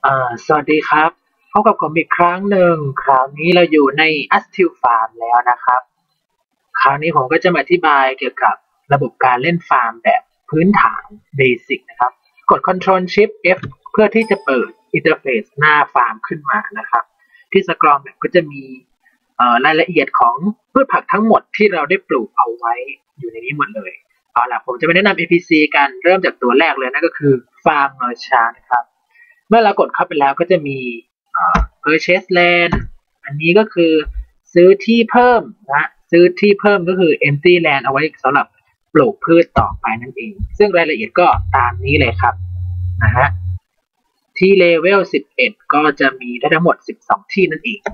สวัสดีครับพบกับผมอีกครั้งหนึ่งคราวนี้เราอยู่ใน Astil Farm แล้วนะครับคราวนี้ผมก็จะมาอธิบายเกี่ยวกับระบบการเล่นฟาร์มแบบพื้นฐานเบสิกนะครับกด Ctrl Shift F เพื่อที่จะเปิดอินเทอร์เฟซหน้าฟาร์มขึ้นมานะครับที่สกรอมแบบก็จะมีรายละเอียดของพืชผักทั้งหมดที่เราได้ปลูกเอาไว้อยู่ในนี้หมดเลยเอาล่ะผมจะไปแนะนำ APC กันเริ่มจากตัวแรกเลยนั่นก็คือ Farm Merchant นะครับ เมื่อเรากดเข้าไปแล้วก็จะมีpurchase land อันนี้ก็คือซื้อที่เพิ่มนะซื้อที่เพิ่มก็คือ empty land เอาไว้สำหรับปลูกพืชต่อไปนั่นเองซึ่งรายละเอียดก็ตามนี้เลยครับนะฮะที่เลเวล11ก็จะมีได้ทั้งหมด12ที่นั่นเอง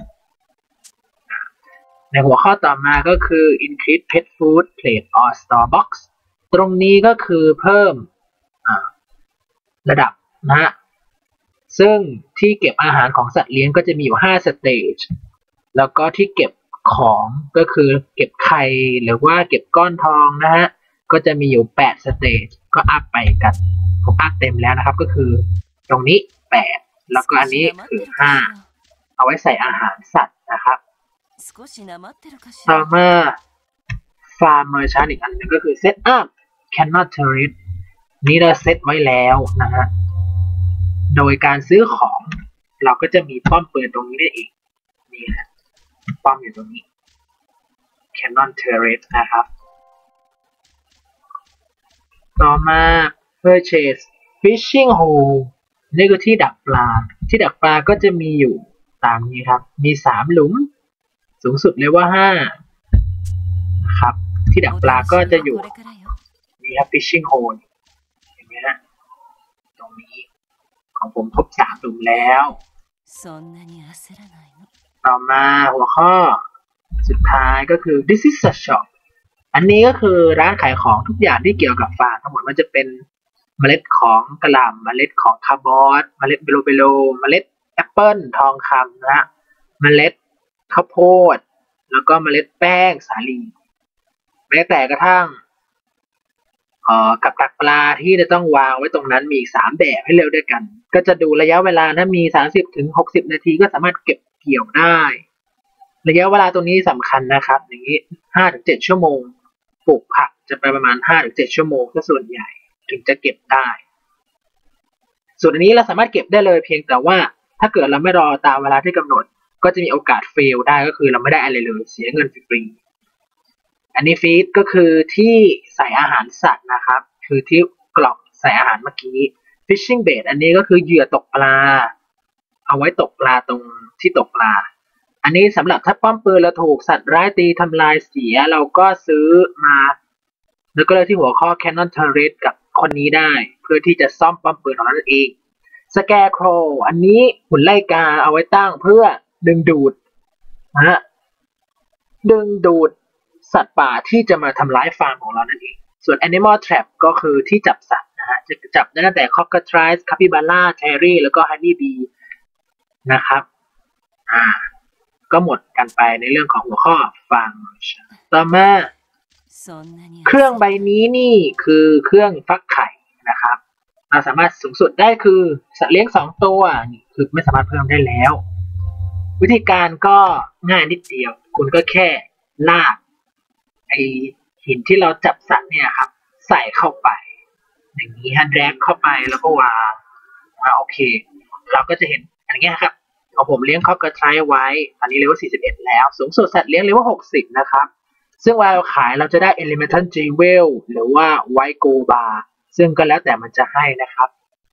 ในหัวข้อต่อมาก็คือ increase pet food plate or store box ตรงนี้ก็คือเพิ่มระดับนะฮะซึ่งที่เก็บอาหารของสัตว์เลี้ยงก็จะมีอยู่5สเตจแล้วก็ที่เก็บของก็คือเก็บไข่หรือว่าเก็บก้อนทองนะฮะก็จะมีอยู่8สเตจก็อัพไปกันผมอัพเต็มแล้วนะครับก็คือตรงนี้8แล้วก็อันนี้คือ5เอาไว้ใส่อาหารสัตว์นะครับต่อมาฟาร์มเมอร์ชันอีกอันนึงก็คือ set up cannot turret นี้เราเซตไว้แล้วนะฮะโดยการซื้อของเราก็จะมีป้อมปืนตรงนี้ได้อีกนี่ฮะป้อมอยู่ตรงนี้ Cannon Turret นะครับต่อมา Purchase Fishing Hole นี่คือที่ดักปลาที่ดักปลาก็จะมีอยู่ตามนี้ครับมี3หลุมสูงสุดเลยว่า5นะครับที่ดักปลาก็จะอยู่นี่ครับ Fishing Hole เห็นไหมฮะตรงนี้ของผมครบ3หลุมแล้วต่อมาหัวข้อสุดท้ายก็คือ This is a shop อันนี้ก็คือร้านขายของทุกอย่างที่เกี่ยวกับฟาร์มทั้งหมดมันจะเป็นเมล็ดของกระหล่ำเมล็ดของคาร์บอสเมล็ดเบโลเบโลเมล็ดแอปเปิลทองคำนะเมล็ดข้าวโพดแล้วก็เมล็ดแป้งสาลีแม้แต่กระทั่งกับดักปลาที่จะต้องวางไว้ตรงนั้นมี3แบบให้เลือกด้วยกันก็จะดูระยะเวลาถ้ามี30 ถึง 60 นาทีก็สามารถเก็บเกี่ยวได้ระยะเวลาตรงนี้สำคัญนะครับอย่างนี้ 5-7 ชั่วโมงปลูกผักจะไปประมาณ 5-7 ชั่วโมงก็ส่วนใหญ่ถึงจะเก็บได้ส่วนอันนี้เราสามารถเก็บได้เลยเพียงแต่ว่าถ้าเกิดเราไม่รอตามเวลาที่กำหนดก็จะมีโอกาสเฟลได้ก็คือเราไม่ได้อะไรเลยเสียเงินฟรีอันนี้ฟีดก็คือที่ใส่อาหารสัตว์นะครับคือที่กล่องใส่อาหารเมื่อกี้ fishing bait อันนี้ก็คือเหยื่อตกปลาเอาไว้ตกปลาตรงที่ตกปลาอันนี้สำหรับถ้าป้อมปืนเราถูกสัตว์ร้ายตีทำลายเสียเราก็ซื้อมาแล้วก็เลยที่หัวข้อ Cannon Turret กับคนนี้ได้เพื่อที่จะซ่อมป้อมปืนของเราเอง Scarecrow อันนี้หุ่นไล่กาเอาไว้ตั้งเพื่อดึงดูดนะดึงดูดสัตว์ป่าที่จะมาทำร้ายฟาร์มของเรานั่นเองส่วน Animal Trap ก็คือที่จับสัตว์นะฮะจะจับได้ตั้งแต่ Cockatrice Capybara Cherry แล้วก็ Honey Bee นะครับก็หมดกันไปในเรื่องของหัวข้อฟังต่อมาเครื่องใบนี้นี่คือเครื่องฟักไข่นะครับเราสามารถสูงสุดได้คือสัตว์เลี้ยง2ตัวนี่คือไม่สามารถเพิ่มได้แล้ววิธีการก็ง่ายนิดเดียวคุณก็แค่ลากไอหินที่เราจับสัตว์เนี่ยครับใส่เข้าไปอย่างนี้ฮะแดรกเข้าไปแล้วก็วางโอเคเราก็จะเห็นอย่างเงี้ยครับของผมเลี้ยงคอกกระไทรไว้ตอนนี้เลเวล41แล้วสูงสุดสัตว์เลี้ยงเลเวล60นะครับซึ่งเวลาเราขายเราจะได้ Elemental Jewel หรือว่า White Gold Bar ซึ่งก็แล้วแต่มันจะให้นะครับ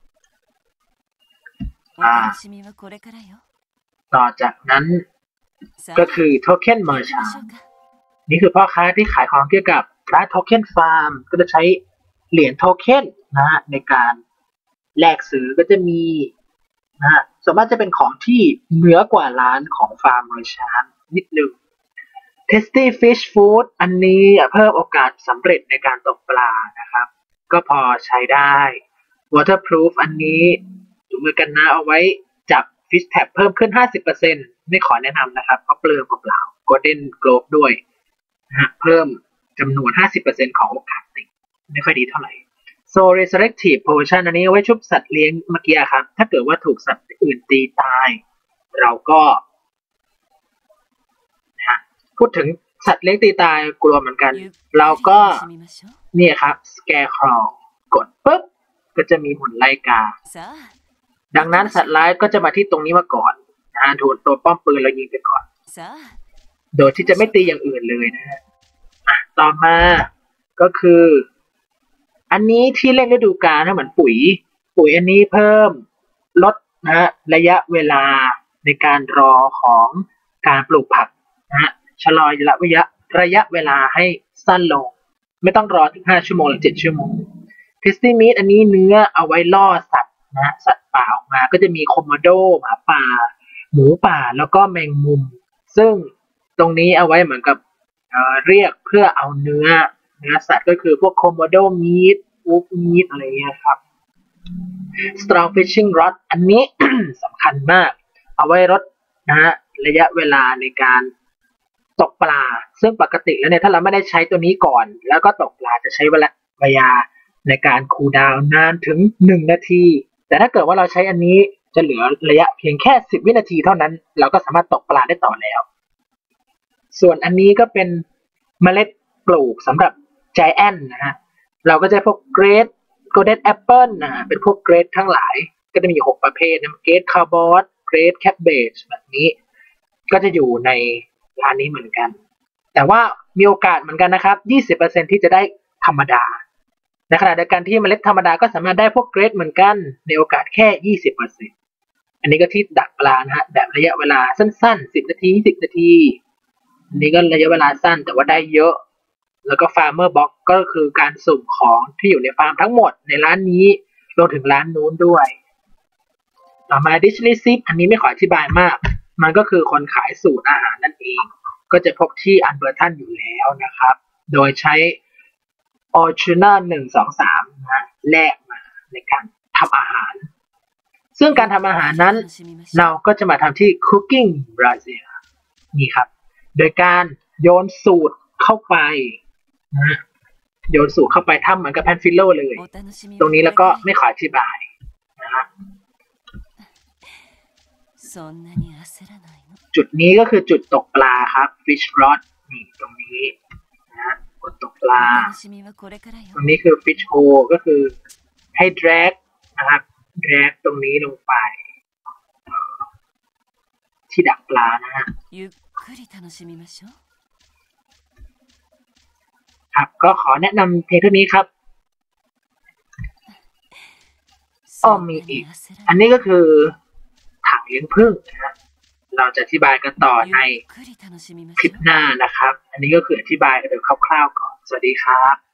ต่อจากนั้นก็คือ Token Merchant นี่คือพ่อค้าที่ขายของเกี่ยวกับร้าน Token Farm ก็จะใช้เหรียญโทเค็นนะฮะในการแลกซื้อก็จะมีนะฮะส่วนมากจะเป็นของที่เหนือกว่าร้านของ Farm Merchant นิดนึงTasty Fish Food อันนี้เพิ่มโอกาสสำเร็จในการตกปลานะครับก็พอใช้ได้ Waterproof อันนี้ถุงมือกันน้ำเอาไว้จับ Fish Trap เพิ่มขึ้น 50% ไม่ขอแนะนำนะครับเพราะเปลืองเปล่า Golden Globe ด้วยนะฮะเพิ่มจำนวน 50% ของโอกาสติดไม่ค่อยดีเท่าไหร่ Soul Resurrective Potion อันนี้เอาไว้ชุบสัตว์เลี้ยงเมื่อกี้ครับถ้าเกิดว่าถูกสัตว์อื่นตีตายเราก็พูดถึงสัตว์เลี้ยงตีตายกลัวเหมือนกันเราก็เนี่ยครับ Scarecrow กดปุ๊บก็จะมีหุ่นไล่กาดังนั้นสัตว์ร้ายก็จะมาที่ตรงนี้มาก่อนถูกตัวป้อมปืนเรายิงไปก่อนโดยที่จะไม่ตีอย่างอื่นเลยนะฮะต่อมาก็คืออันนี้ที่เล่นฤดูกาลเหมือนปุ๋ยอันนี้เพิ่มลดนะฮะระยะเวลาในการรอของการปลูกผักนะฮะชะลอระยะเวลาให้สั้นลงไม่ต้องรอถึง5 ชั่วโมงหรือ7 ชั่วโมง Tasty Meat อันนี้เนื้อเอาไว้ล่อสัตว์นะสัตว์ป่าออกมาก็จะมีโคโมโดหมาป่าหมูป่าแล้วก็แมงมุมซึ่งตรงนี้เอาไว้เหมือนกับเรียกเพื่อเอาเนื้อสัตว์ก็คือพวกโคโมโดมีทวูฟมีทอะไรเงี้ยครับ Strong Fishing Rod อันนี้ สำคัญมากเอาไว้ลดนะฮะระยะเวลาในการตกปลาซึ่งปกติแล้วเนี่ยถ้าเราไม่ได้ใช้ตัวนี้ก่อนแล้วก็ตกปลาจะใช้เวลาในการคูลดาวน์นานถึง1 นาทีแต่ถ้าเกิดว่าเราใช้อันนี้จะเหลือระยะเพียงแค่10 วินาทีเท่านั้นเราก็สามารถตกปลาได้ต่อแล้วส่วนอันนี้ก็เป็นเมล็ดปลูกสำหรับ Giant นะฮะเราก็จะพวกเกรดโกลเด้นแอปเปิลเป็นพวกเกรดทั้งหลายก็จะมี6 ประเภทนะเกรดคาร์บอสเกรดแคปเบจแบบนี้ก็จะอยู่ในร้านนี้เหมือนกันแต่ว่ามีโอกาสเหมือนกันนะครับ 20% ที่จะได้ธรรมดาในขณะเดียวกันที่เมล็ดธรรมดาก็สามารถได้พวกเกรดเหมือนกันในโอกาสแค่ 20% อันนี้ก็ที่ดักปลานะฮะแบบระยะเวลาสั้นๆ10 นาที10 นาทีอันนี้ก็ระยะเวลาสั้นแต่ว่าได้เยอะแล้วก็ Farmer Box ก็คือการสุ่มของที่อยู่ในฟาร์มทั้งหมดในร้านนี้รวมถึงร้านนู้นด้วยต่อมา Dish Receipt อันนี้ไม่ขออธิบายมากมันก็คือคนขายสูตรอาหารนั่นเองก็จะพบที่อันเบอร์ตันอยู่แล้วนะครับโดยใช้ Orchuna 1 2 3นะแลกมาในการทำอาหารซึ่งการทำอาหารนั้นเราก็จะมาทำที่ Cooking Brazil นี่ครับโดยการโยนสูตรเข้าไปนะโยนสูตรเข้าไปทำเหมือนกับแพนฟิลโลเลยตรงนี้แล้วก็ไม่ขออธิบายนะจุดนี้ก็คือจุดตกปลาครับ Fish Rod นี่ตรงนี้นะกดตกปลาตรงนี้คือ Fish Hole ก็คือให้ drag นะครับ drag ตรงนี้ลงไปที่ดักปลานะฮะครับก็ขอแนะนำเพลงเท่านี้ครับมีอีกอันนี้ก็คือถังเลี้ยงผึ้งนะฮะเราจะอธิบายกันต่อในคลิปหน้านะครับอันนี้ก็คืออธิบายกันโดยคร่าวๆก่อนสวัสดีครับ